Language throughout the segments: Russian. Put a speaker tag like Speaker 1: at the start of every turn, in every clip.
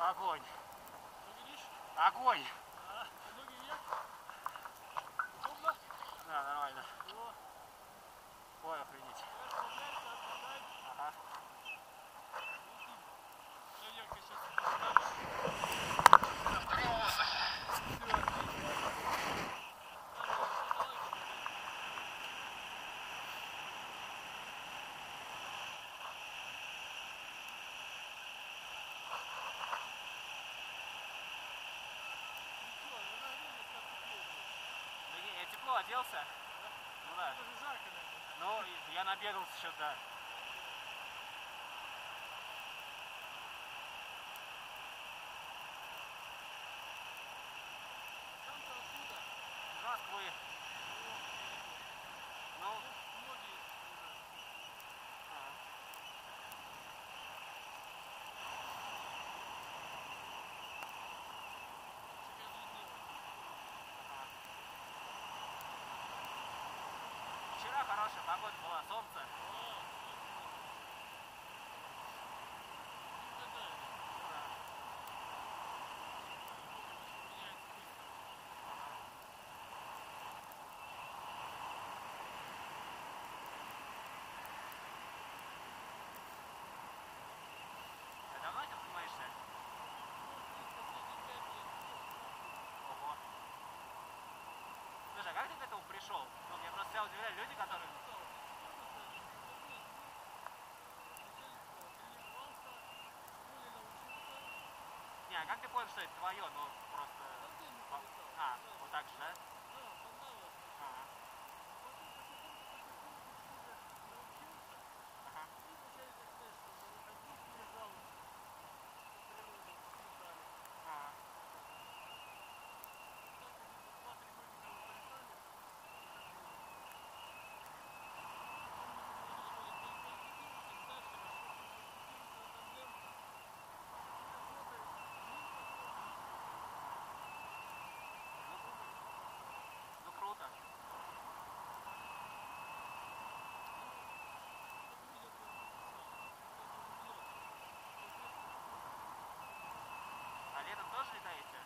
Speaker 1: Огонь. Огонь.
Speaker 2: Ноги вверх. Удобно?
Speaker 1: Да, нормально.
Speaker 2: О.
Speaker 1: Ой, охренеть.
Speaker 2: Расслабляйся, отдыхай.
Speaker 1: Ага.
Speaker 2: Проверка сейчас поставим. Все, отлично.
Speaker 1: Я тепло оделся.
Speaker 2: Да?
Speaker 1: Ну да.
Speaker 2: Это же жарко, наверное.
Speaker 1: Ну, я набегался еще, да.
Speaker 2: Сам-то откуда?
Speaker 1: Из Москвы. Ну,
Speaker 2: Многие уже. Себя заеднило.
Speaker 1: вчера хорошая погода была, солнце.
Speaker 2: Не угадаешь.
Speaker 1: Да.
Speaker 2: Меняется быстро.
Speaker 1: А давно этим занимаешься?
Speaker 2: Последние 5 лет.
Speaker 1: Ого. Слушай, а как ты к этому пришел? Ну, меня просто всегда удивляют люди, которые... Не, а как ты понял, что это твое? Ну, просто... вот так же, да? Ага. Ага. Ага. Ну, круто. А летом тоже летаете?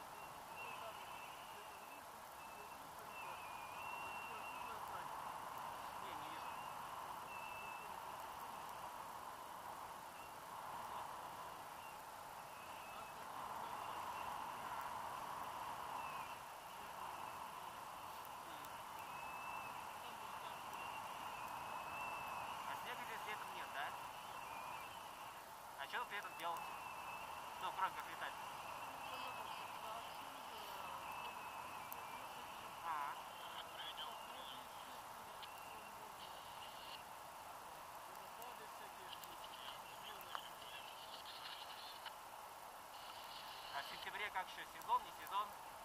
Speaker 1: Не, не вижу. А снега здесь летом нет, да? А что вы при этом делаете? Ну, кроме как летать. Ага. А в сентябре как еще? Сезон, не сезон?